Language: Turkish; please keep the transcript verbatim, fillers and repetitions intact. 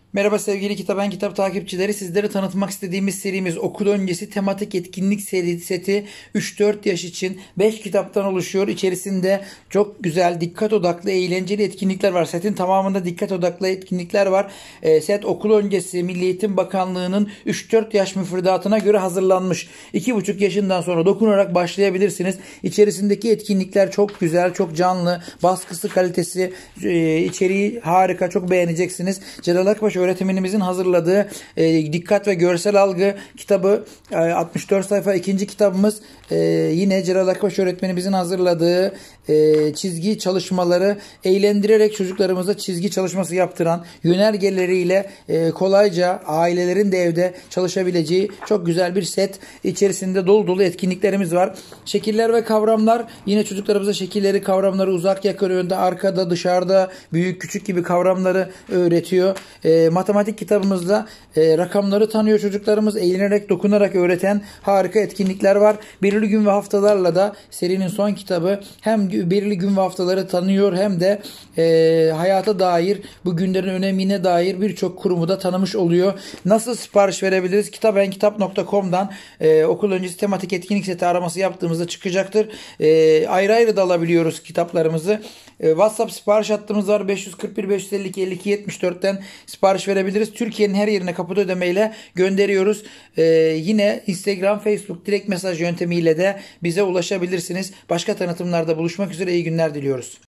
Merhaba sevgili Kitaben Kitap takipçileri. Sizlere tanıtmak istediğimiz serimiz okul öncesi tematik etkinlik seri seti üç dört yaş için beş kitaptan oluşuyor. İçerisinde çok güzel, dikkat odaklı, eğlenceli etkinlikler var. Setin tamamında dikkat odaklı etkinlikler var. E, set okul öncesi Milli Eğitim Bakanlığı'nın üç dört yaş müfredatına göre hazırlanmış. iki buçuk yaşından sonra dokunarak başlayabilirsiniz. İçerisindeki etkinlikler çok güzel, çok canlı. Baskısı, kalitesi, e, içeriği harika. Çok beğeneceksiniz. Celal Akbaş öğretmenimizin hazırladığı e, dikkat ve görsel algı kitabı, e, altmış dört sayfa ikinci kitabımız. E, yine Celal Akbaş öğretmenimizin hazırladığı e, çizgi çalışmaları, eğlendirerek çocuklarımıza çizgi çalışması yaptıran, yönergeleriyle e, kolayca ailelerin de evde çalışabileceği çok güzel bir set. İçerisinde dolu dolu etkinliklerimiz var. Şekiller ve kavramlar, yine çocuklarımıza şekilleri, kavramları uzak yakın, önde, arkada, dışarıda, büyük küçük gibi kavramları öğretiyor. E, matematik kitabımızda e, rakamları tanıyor çocuklarımız. Eğlenerek, dokunarak öğreten harika etkinlikler var. Belirli gün ve haftalarla da serinin son kitabı hem belirli gün ve haftaları tanıyor hem de e, hayata dair, bu günlerin önemine dair birçok kurumu da tanımış oluyor. Nasıl sipariş verebiliriz? kitabenkitap nokta com'dan e, okul öncesi tematik etkinlik seti araması yaptığımızda çıkacaktır. E, ayrı ayrı da alabiliyoruz kitaplarımızı. E, WhatsApp sipariş hattımız var. beş yüz kırk bir beş yüz elli iki elli iki yetmiş dörtten sipariş verebiliriz. Türkiye'nin her yerine kapıda ödemeyle gönderiyoruz. Ee, yine Instagram, Facebook direkt mesaj yöntemiyle de bize ulaşabilirsiniz. Başka tanıtımlarda buluşmak üzere, iyi günler diliyoruz.